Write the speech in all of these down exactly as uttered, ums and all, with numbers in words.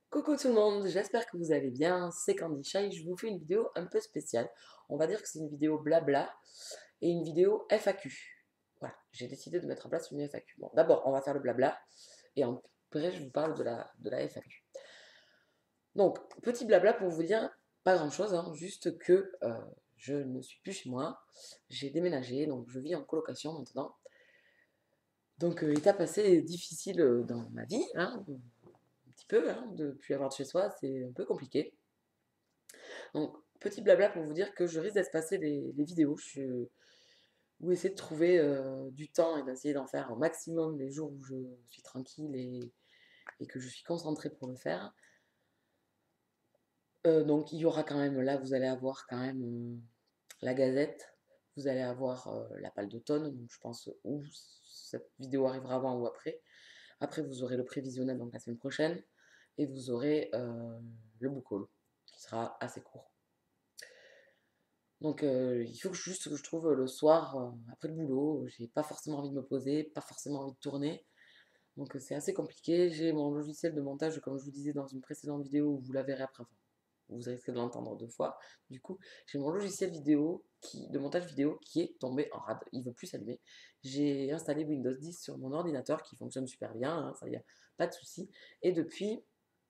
Coucou tout le monde, j'espère que vous allez bien, c'est Candy Shy, je vous fais une vidéo un peu spéciale. On va dire que c'est une vidéo blabla et une vidéo F A Q. Voilà, j'ai décidé de mettre en place une F A Q. Bon, d'abord, on va faire le blabla et après, je vous parle de la, de la F A Q. Donc, petit blabla pour vous dire, pas grand chose, hein, juste que euh, je ne suis plus chez moi, j'ai déménagé, donc je vis en colocation maintenant. Donc, euh, étape assez difficile euh, dans ma vie, hein, un petit peu, hein, de ne plus avoir de chez soi, c'est un peu compliqué. Donc, petit blabla pour vous dire que je risque d'espacer les, les vidéos, je, ou essayer de trouver euh, du temps et d'essayer d'en faire un maximum les jours où je suis tranquille et, et que je suis concentrée pour le faire. Euh, donc, il y aura quand même, là, vous allez avoir quand même euh, la gazette, vous allez avoir euh, la palle d'automne, donc je pense où cette vidéo arrivera avant ou après. Après, vous aurez le prévisionnel, donc la semaine prochaine, et vous aurez euh, le book haul, qui sera assez court. Donc euh, il faut que juste que je trouve le soir, euh, après le boulot, j'ai pas forcément envie de me poser, pas forcément envie de tourner. Donc euh, c'est assez compliqué. J'ai mon logiciel de montage, comme je vous disais dans une précédente vidéo, vous la verrez après. Enfin, vous risquez de l'entendre deux fois. Du coup, j'ai mon logiciel vidéo qui, de montage vidéo qui est tombé en rade. Il ne veut plus s'allumer. J'ai installé Windows dix sur mon ordinateur qui fonctionne super bien, hein, ça y a pas de souci. Et depuis,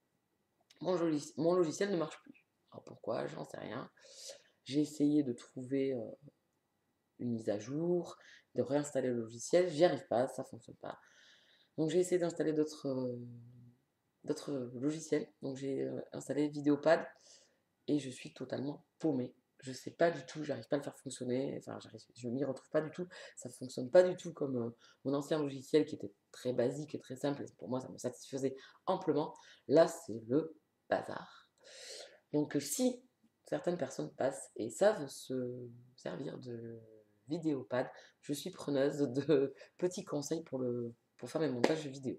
mon, mon logiciel ne marche plus. Alors pourquoi? J'en sais rien. J'ai essayé de trouver euh, une mise à jour, de réinstaller le logiciel. J'y arrive pas, ça fonctionne pas. Donc j'ai essayé d'installer d'autres euh, d'autres logiciels. Donc j'ai euh, installé Vidéopad et je suis totalement paumé. Je sais pas du tout, j'arrive pas à le faire fonctionner. Enfin, je m'y retrouve pas du tout. Ça fonctionne pas du tout comme euh, mon ancien logiciel qui était très basique et très simple. Et pour moi, ça me satisfaisait amplement. Là, c'est le bazar. Donc euh, si certaines personnes passent et savent se servir de Vidéopad, je suis preneuse de petits conseils pour, le, pour faire mes montages vidéo.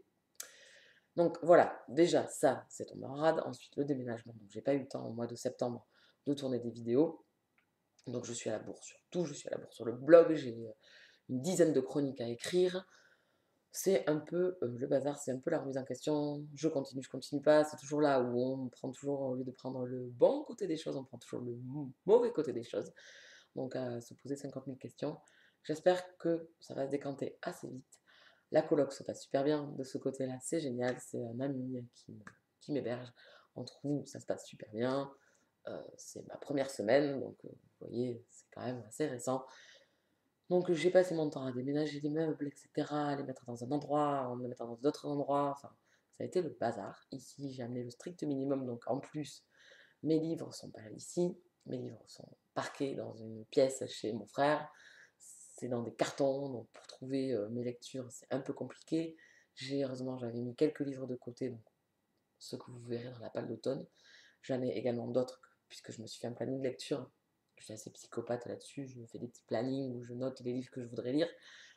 Donc voilà, déjà ça, c'est tombé en rade. Ensuite, le déménagement. Donc j'ai pas eu le temps au mois de septembre de tourner des vidéos. Donc je suis à la bourre sur tout, je suis à la bourre sur le blog, j'ai une dizaine de chroniques à écrire. C'est un peu euh, le bazar, c'est un peu la remise en question. Je continue, je continue pas. C'est toujours là où on prend toujours, au lieu de prendre le bon côté des choses, on prend toujours le mauvais côté des choses. Donc à se poser cinquante mille questions. J'espère que ça va se décanter assez vite. La coloc se passe super bien de ce côté-là, c'est génial. C'est un ami qui, qui m'héberge. Entre nous, ça se passe super bien. Euh, c'est ma première semaine, donc euh, vous voyez, c'est quand même assez récent. Donc j'ai passé mon temps à déménager les meubles, et cetera, à les mettre dans un endroit, en les mettre dans d'autres endroits, enfin, ça a été le bazar. Ici, j'ai amené le strict minimum, donc en plus, mes livres sont pas ici, mes livres sont parqués dans une pièce chez mon frère, c'est dans des cartons, donc pour trouver euh, mes lectures, c'est un peu compliqué. J'ai, heureusement, j'avais mis quelques livres de côté, donc ceux que vous verrez dans la palle d'automne. J'en ai également d'autres, puisque je me suis fait un planning de lecture. Je suis assez psychopathe là-dessus, je me fais des petits plannings où je note les livres que je voudrais lire.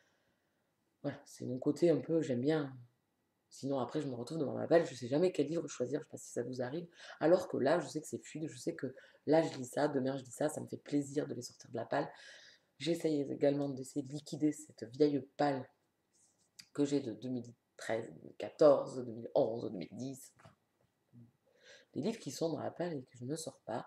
Voilà, c'est mon côté un peu, j'aime bien. Sinon, après, je me retrouve devant ma palle, je ne sais jamais quel livre choisir, je ne sais pas si ça vous arrive. Alors que là, je sais que c'est fluide, je sais que là, je lis ça, demain, je lis ça, ça me fait plaisir de les sortir de la palle. J'essaye également d'essayer de liquider cette vieille palle que j'ai de deux mille treize, deux mille quatorze, deux mille onze, deux mille dix. Des livres qui sont dans la palle et que je ne sors pas.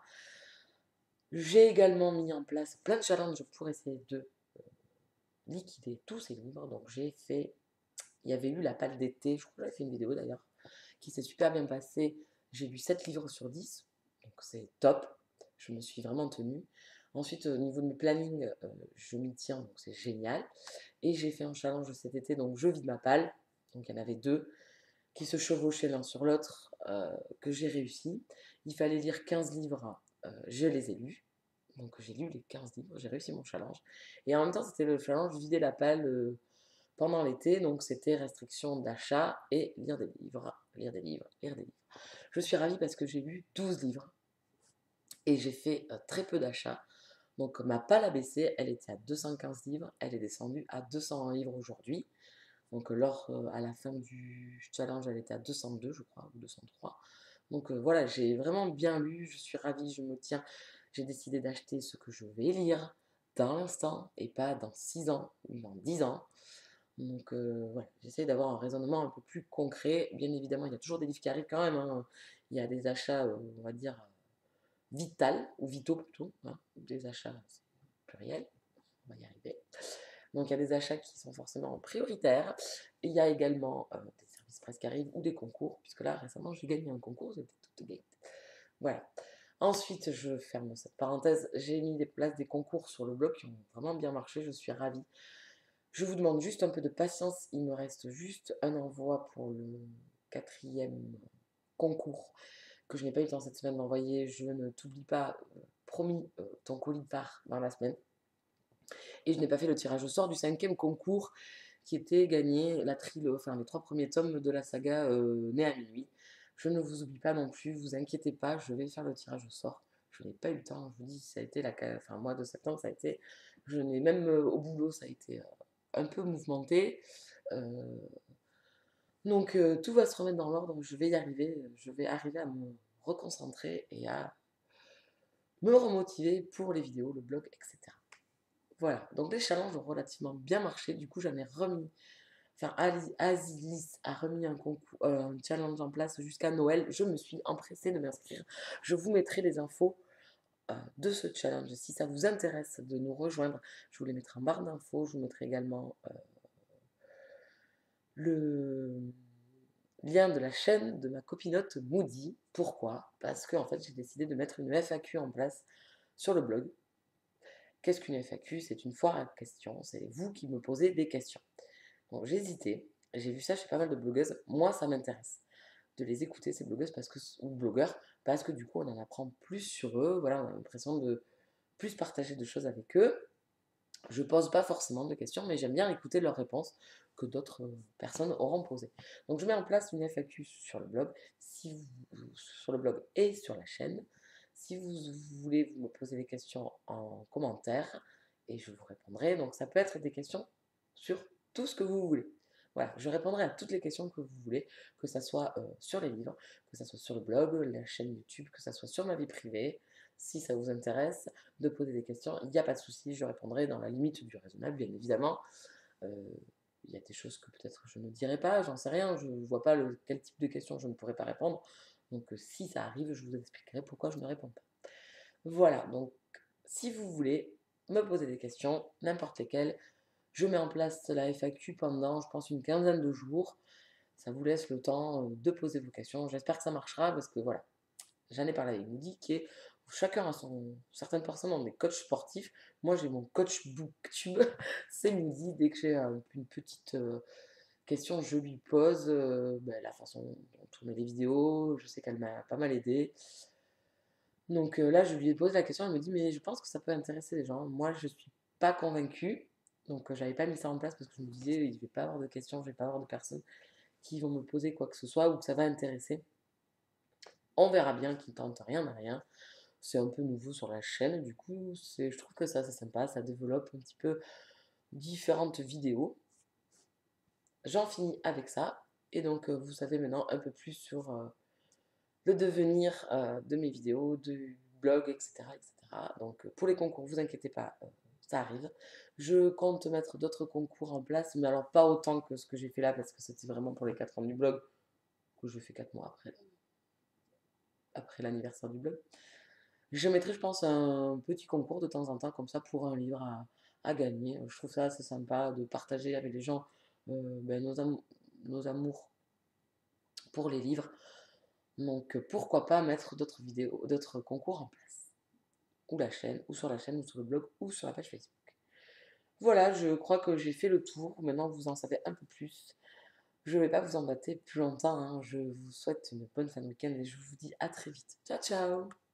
J'ai également mis en place plein de challenges pour essayer de liquider tous ces livres. Donc j'ai fait, il y avait eu la palle d'été, je crois que j'avais fait une vidéo d'ailleurs, qui s'est super bien passée. J'ai lu sept livres sur dix, donc c'est top. Je me suis vraiment tenue. Ensuite, au niveau de mes plannings, euh, je m'y tiens, donc c'est génial. Et j'ai fait un challenge cet été, donc je vide ma palle. Donc il y en avait deux qui se chevauchaient l'un sur l'autre, euh, que j'ai réussi. Il fallait lire quinze livres, euh, je les ai lus. Donc j'ai lu les quinze livres, j'ai réussi mon challenge. Et en même temps, c'était le challenge vider la palle euh, pendant l'été. Donc c'était restriction d'achat et lire des livres, lire des livres, lire des livres. Je suis ravie parce que j'ai lu douze livres et j'ai fait euh, très peu d'achats. Donc ma palle a baissé, elle était à deux cent quinze livres, elle est descendue à deux cent un livres aujourd'hui. Donc lors, euh, à la fin du challenge, elle était à deux cent deux, je crois, ou deux cent trois. Donc euh, voilà, j'ai vraiment bien lu, je suis ravie, je me tiens. J'ai décidé d'acheter ce que je vais lire dans l'instant et pas dans six ans ou dans dix ans. Donc euh, voilà, j'essaye d'avoir un raisonnement un peu plus concret. Bien évidemment, il y a toujours des livres qui arrivent quand même, hein. Il y a des achats, euh, on va dire, vital, ou vitaux plutôt, hein. Des achats, c'est pluriel, on va y arriver. Donc il y a des achats qui sont forcément prioritaires. Il y a également euh, des services presse qui arrivent ou des concours, puisque là récemment j'ai gagné un concours, j'étais toute gate. Voilà. Ensuite, je ferme cette parenthèse, j'ai mis des places des concours sur le blog qui ont vraiment bien marché, je suis ravie. Je vous demande juste un peu de patience, il me reste juste un envoi pour le quatrième concours que je n'ai pas eu le temps cette semaine d'envoyer. Je ne t'oublie pas, euh, promis, euh, ton colis part dans la semaine. Et je n'ai pas fait le tirage au sort du cinquième concours qui était gagné la trilo, enfin les trois premiers tomes de la saga euh, Né à minuit. Je ne vous oublie pas non plus, vous inquiétez pas, je vais faire le tirage au sort. Je n'ai pas eu le temps, je vous dis, ça a été la, enfin mois de septembre, ça a été, je n'ai même euh, au boulot, ça a été euh, un peu mouvementé. Euh, donc euh, tout va se remettre dans l'ordre, je vais y arriver, je vais arriver à me reconcentrer et à me remotiver pour les vidéos, le blog, et cetera. Voilà, donc les challenges ont relativement bien marché, du coup j'en ai remis, enfin Asilis a remis un, concours, euh, un challenge en place jusqu'à Noël, je me suis empressée de m'inscrire, je vous mettrai les infos euh, de ce challenge, si ça vous intéresse de nous rejoindre, je vous les mettrai en barre d'infos, je vous mettrai également euh, le lien de la chaîne de ma copinote Moody. Pourquoi? Parce que en fait j'ai décidé de mettre une F A Q en place sur le blog. Qu'est-ce qu'une F A Q? C'est une foire à questions, c'est vous qui me posez des questions. Donc j'ai hésité, j'ai vu ça chez pas mal de blogueuses, moi ça m'intéresse de les écouter ces blogueuses parce que, ou blogueurs, parce que du coup on en apprend plus sur eux, voilà, on a l'impression de plus partager de choses avec eux. Je pose pas forcément de questions, mais j'aime bien écouter leurs réponses que d'autres personnes auront posées. Donc je mets en place une F A Q sur le blog, si vous, sur le blog et sur la chaîne. Si vous voulez, vous me posez des questions en commentaire et je vous répondrai. Donc ça peut être des questions sur tout ce que vous voulez. Voilà, je répondrai à toutes les questions que vous voulez, que ce soit euh, sur les livres, que ce soit sur le blog, la chaîne YouTube, que ce soit sur ma vie privée. Si ça vous intéresse de poser des questions, il n'y a pas de souci, je répondrai dans la limite du raisonnable, bien évidemment. Euh, il y a des choses que peut-être je ne dirai pas, j'en sais rien, je ne vois pas le, quel type de questions je ne pourrais pas répondre. Donc euh, si ça arrive, je vous expliquerai pourquoi je ne réponds pas. Voilà, donc si vous voulez me poser des questions, n'importe lesquelles, je mets en place la F A Q pendant, je pense, une quinzaine de jours. Ça vous laisse le temps de poser vos questions. J'espère que ça marchera parce que voilà, j'en ai parlé avec Moody, qui est, chacun a son, certaines personnes ont des coachs sportifs, moi j'ai mon coach booktube, c'est Moody, dès que j'ai euh, une petite euh, question, je lui pose euh, ben, la façon dont tourner les vidéos, je sais qu'elle m'a pas mal aidé, donc euh, là je lui ai posé la question, elle me dit mais je pense que ça peut intéresser les gens, moi je suis pas convaincue, donc euh, j'avais pas mis ça en place parce que je me disais il ne va pas avoir de questions, je vais pas avoir de personnes qui vont me poser quoi que ce soit ou que ça va intéresser. On verra bien, qui ne tente rien à rien. C'est un peu nouveau sur la chaîne, du coup, c'est, je trouve que ça, c'est sympa, ça développe un petit peu différentes vidéos. J'en finis avec ça, et donc euh, vous savez maintenant un peu plus sur euh, le devenir euh, de mes vidéos, du blog, et cetera, et cetera. Donc euh, pour les concours, vous inquiétez pas, euh, ça arrive. Je compte mettre d'autres concours en place, mais alors pas autant que ce que j'ai fait là, parce que c'était vraiment pour les quatre ans du blog, que je fais quatre mois après, après l'anniversaire du blog. Je mettrai, je pense, un petit concours de temps en temps, comme ça, pour un livre à, à gagner. Je trouve ça assez sympa de partager avec les gens euh, ben, nos, am- nos amours pour les livres. Donc, pourquoi pas mettre d'autres vidéos, d'autres concours en place. Ou la chaîne, ou sur la chaîne, ou sur le blog, ou sur la page Facebook. Voilà, je crois que j'ai fait le tour. Maintenant, vous en savez un peu plus. Je ne vais pas vous embêter plus longtemps, hein. Je vous souhaite une bonne fin de week-end et je vous dis à très vite. Ciao, ciao!